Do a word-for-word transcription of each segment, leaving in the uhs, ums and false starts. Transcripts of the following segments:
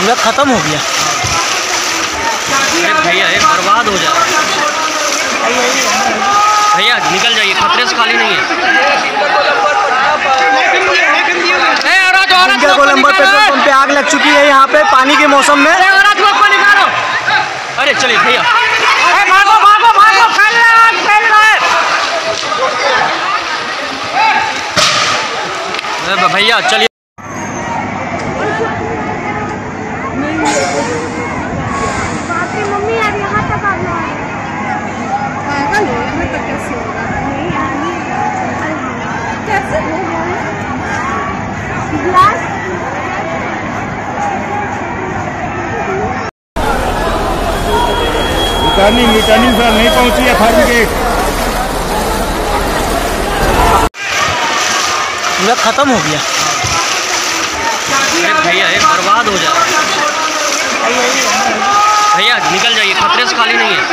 पूरा खत्म हो गया। अरे भैया एक बर्बाद हो जाए। भैया निकल जाइए, खतरे से खाली नहीं है। इनके गोलंबर पेट्रोल पंप पे आग लग चुकी है यहाँ पे पानी के मौसम में। अरे चलिए भैया, भागो भागो भागो, फैल रहा है, फैल रहा है। भैया चलिए। मम्मी यार यहाँ तक आना है। पागल हो, यहाँ तक कैसे होगा? नहीं यार, कैसे होगा? ग्लास मितानी मितानी सर नहीं पहुंची है फायर ब्रिगेड। पूरा खत्म हो गया। अरे भैया एक बर्बाद हो जाए। भैया निकल जाइए, खतरे से खाली नहीं है।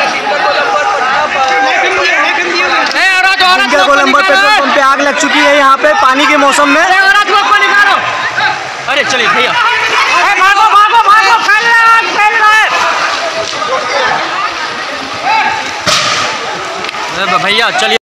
इनके गोलंबर पेट्रोल पंप पे आग लग चुकी है यहाँ पे पानी के मौसम में। अरे चलिए भैया, भागो भागो भागो, फैल रहा है, फैल रहा है। भैया चलिए।